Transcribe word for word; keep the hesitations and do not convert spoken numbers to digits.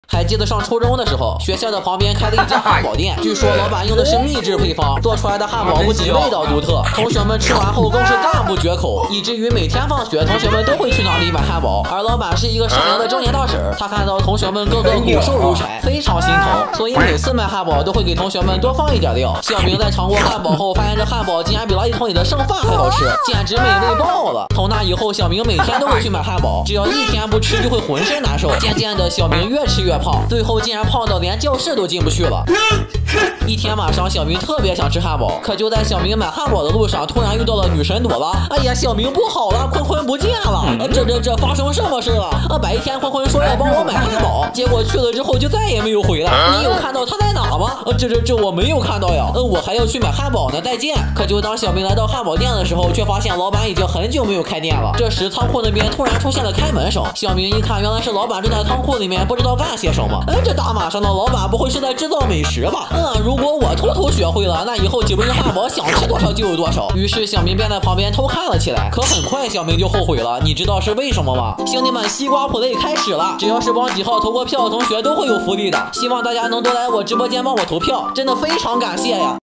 还记得上初中的时候，学校的旁边开了一家汉堡店，据说老板用的是秘制配方，做出来的汉堡不仅味道独特，同学们吃完后更是赞不绝口，以至于每天放学，同学们都会去那里买汉堡。而老板是一个善良的中年大婶，他看到同学们个个骨瘦如柴，非常心疼，所以每次卖汉堡都会给同学们多放一点料。小明在尝过汉堡后，发现这汉堡竟然比垃圾桶里的剩饭还好吃，简直美味爆了。从那以后，小明每天都会去买汉堡，只要一天不吃就会浑身难受。渐渐的，小明越吃越胖，最后竟然胖到连教室都进不去了。一天晚上，小明特别想吃汉堡，可就在小明买汉堡的路上，突然遇到了女神朵拉。哎呀，小明不好了，坤坤不见了！呃、这这这发生什么事了？啊，白天坤坤说要帮我买汉堡，结果去了之后就再也没有回来。你有看到他在哪吗？呃，这这这我没有看到呀。呃，我还要去买汉堡呢，再见。可就当小明来到汉堡店的时候，却发现老板已经很久没有开店了。这时仓库那边突然出现了开门声，小明一看，原来是老板正在仓库里面不知道干些什么。哎，这大晚上的，老板不会是在制造美食吧？嗯，如果我偷偷学会了，那以后几根汉堡想吃多少就有多少。于是小明便在旁边偷看了起来。可很快小明就后悔了，你知道是为什么吗？兄弟们，西瓜 play 开始了，只要是帮几号投过票的同学都会有福利的，希望大家能多来我直播间帮我投票，真的非常感谢呀。